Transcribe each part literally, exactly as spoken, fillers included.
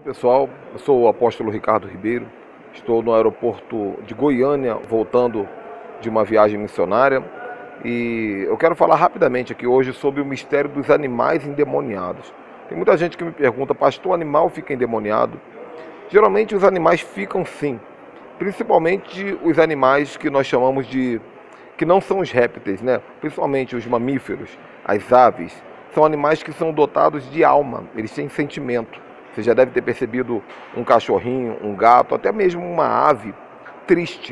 Pessoal, eu sou o apóstolo Ricardo Ribeiro, estou no aeroporto de Goiânia, voltando de uma viagem missionária, e eu quero falar rapidamente aqui hoje sobre o mistério dos animais endemoniados. Tem muita gente que me pergunta: pastor, o animal fica endemoniado? Geralmente os animais ficam sim, principalmente os animais que nós chamamos de, que não são os répteis, né? Principalmente os mamíferos, as aves, são animais que são dotados de alma, eles têm sentimento. Você já deve ter percebido um cachorrinho, um gato, até mesmo uma ave triste.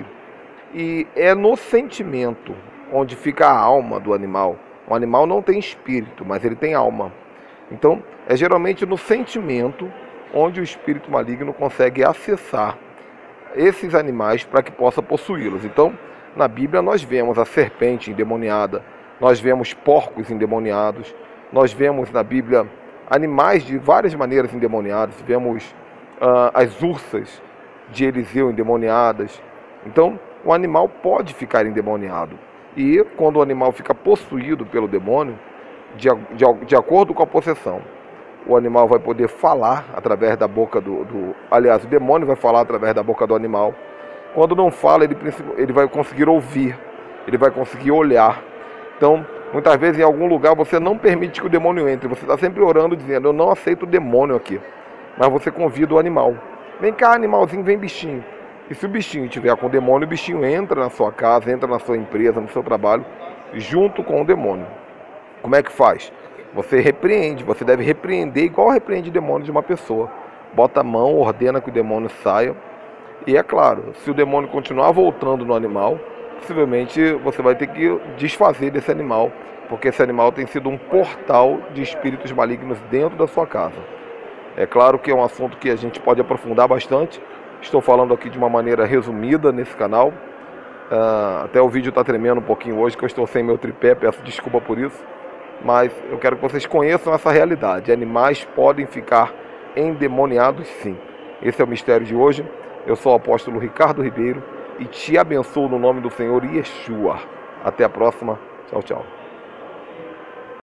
E é no sentimento onde fica a alma do animal. O animal não tem espírito, mas ele tem alma. Então, é geralmente no sentimento onde o espírito maligno consegue acessar esses animais para que possa possuí-los. Então, na Bíblia nós vemos a serpente endemoniada, nós vemos porcos endemoniados, nós vemos na Bíblia animais de várias maneiras endemoniados, vemos uh, as ursas de Eliseu endemoniadas. Então, o animal pode ficar endemoniado. E quando o animal fica possuído pelo demônio, de, de, de acordo com a possessão, o animal vai poder falar através da boca do, do... Aliás, o demônio vai falar através da boca do animal. Quando não fala, ele, ele vai conseguir ouvir, ele vai conseguir olhar. Então, muitas vezes em algum lugar você não permite que o demônio entre. Você está sempre orando, dizendo: eu não aceito o demônio aqui. Mas você convida o animal. Vem cá, animalzinho, vem bichinho. E se o bichinho estiver com o demônio, o bichinho entra na sua casa, entra na sua empresa, no seu trabalho, junto com o demônio. Como é que faz? Você repreende, você deve repreender igual repreende o demônio de uma pessoa. Bota a mão, ordena que o demônio saia. E é claro, se o demônio continuar voltando no animal, possivelmente você vai ter que desfazer desse animal, porque esse animal tem sido um portal de espíritos malignos dentro da sua casa. É claro que é um assunto que a gente pode aprofundar bastante. Estou falando aqui de uma maneira resumida nesse canal. Uh, até o vídeo está tremendo um pouquinho hoje, que eu estou sem meu tripé, peço desculpa por isso. Mas eu quero que vocês conheçam essa realidade. Animais podem ficar endemoniados sim. Esse é o mistério de hoje. Eu sou o apóstolo Ricardo Ribeiro e te abençoo no nome do Senhor Yeshua. Até a próxima. Tchau, tchau.